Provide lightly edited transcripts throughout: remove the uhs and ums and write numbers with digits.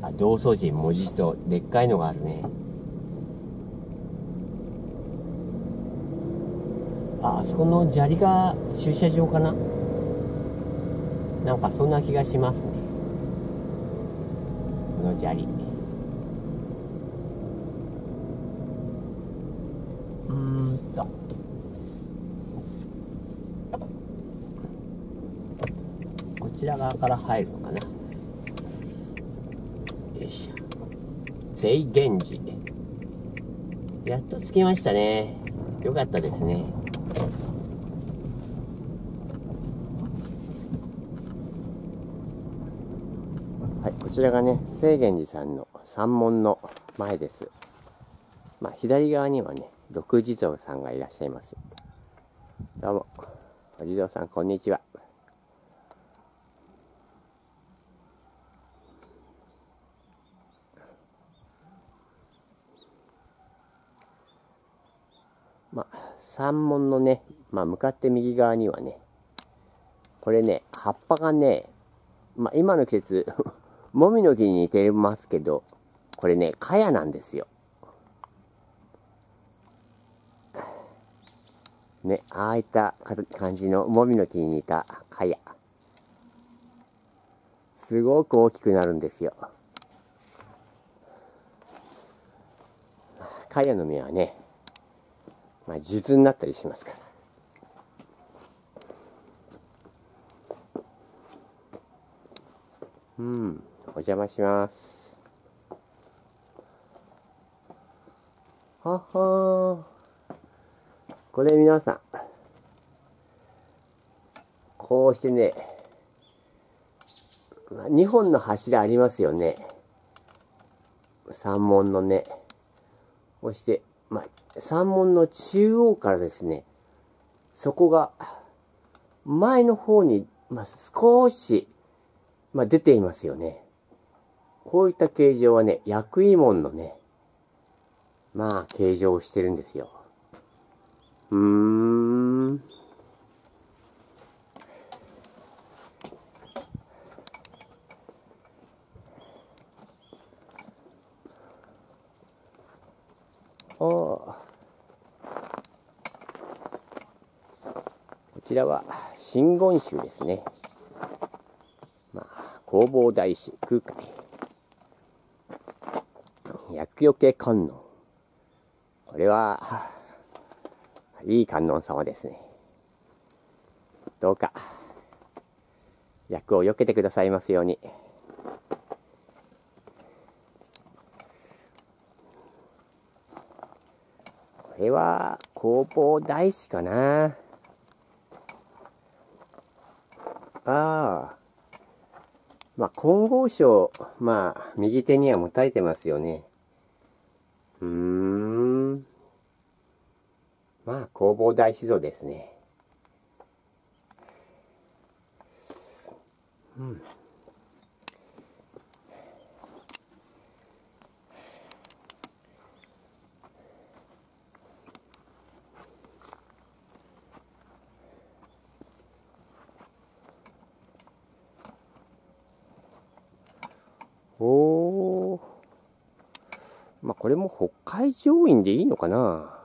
あ、道祖神文字とでっかいのがあるね。あそこの砂利が駐車場かな。なんかそんな気がしますね、この砂利。こちら側から入るのかな。よいしょ。清源寺、やっと着きましたね。よかったですね。はい、こちらがね、清源寺さんの山門の前です。左側にはね、六地蔵さんがいらっしゃいます。どうも、お地蔵さん、こんにちは。山門のね、向かって右側にはね、これね、葉っぱがね、今の季節、もみの木に似てますけど、これね、茅なんですよ。ね、ああいった感じのもみの木に似た茅。すごく大きくなるんですよ。茅の実はね、数珠になったりしますから。お邪魔します。ははー。これ皆さん、こうしてね、2本の柱ありますよね。山門のね。そして、山門の中央からですね、そこが前の方に、少し、出ていますよね。こういった形状はね、薬医門のね、形状をしてるんですよ。こちらは真言宗ですね。弘法大師空海、厄除け観音。これはいい観音様ですね。どうか厄を避けてくださいますように。これは弘法大師かな。金剛杵、右手には持たれてますよね。弘法大師像ですね。これも北海上院でいいのかな。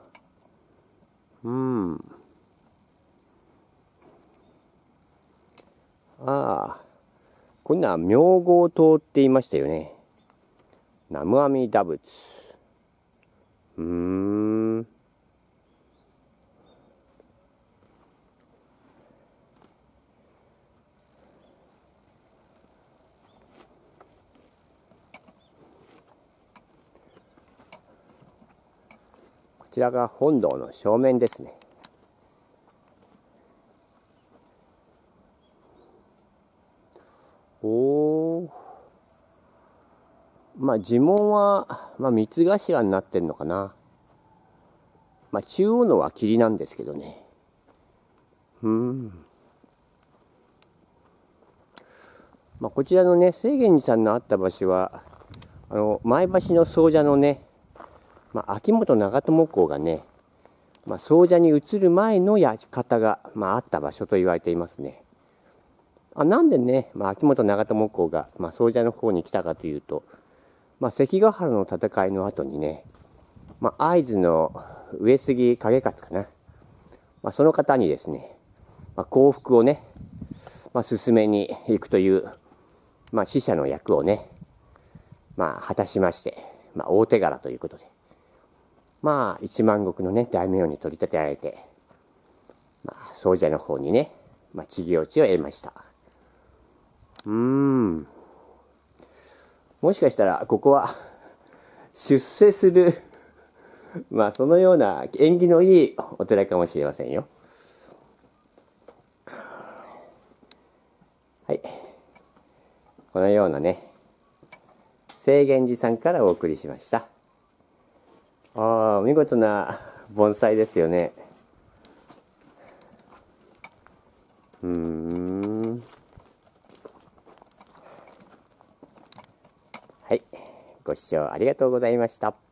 こんな妙合塔って言いましたよね。南無阿弥陀仏。こちらが本堂の正面ですね。地門は、三つ頭になってんのかな。中央のは霧なんですけどね。こちらのね、清源寺さんのあった場所は、前橋の総社のね、秋元長友公がね、総社に移る前の館が、あった場所と言われていますね。なんでね、秋元長友公が、総社の方に来たかというと、 関ヶ原の戦いの後にね、会津の上杉景勝かな。その方にですね、降伏をね、進めに行くという、使者の役をね、果たしまして、大手柄ということで、一万石のね、大名に取り立てられて、総社の方にね、知行地を得ました。もしかしたら、ここは、出世する、そのような縁起のいいお寺かもしれませんよ。はい。このようなね、清源寺さんからお送りしました。見事な盆栽ですよね。はい。ご視聴ありがとうございました。